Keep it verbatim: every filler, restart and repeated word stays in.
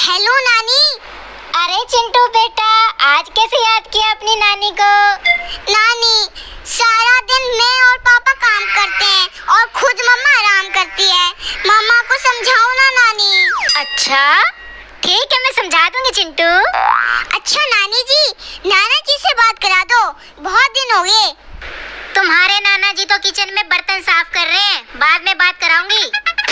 Hello नानी। अरे चिंटू बेटा, आज कैसे याद किया अपनी नानी को? नानी, सारा दिन मैं और पापा काम करते हैं और खुद मम्मा आराम करती है। मम्मा को समझाओ ना नानी। अच्छा ठीक है, मैं समझा दूंगी चिंटू। अच्छा नानी जी, नाना जी से बात करा दो, बहुत दिन हो गए। तुम्हारे नाना जी तो किचन में बर्तन साफ कर रहे हैं, बाद में बात कराऊंगी।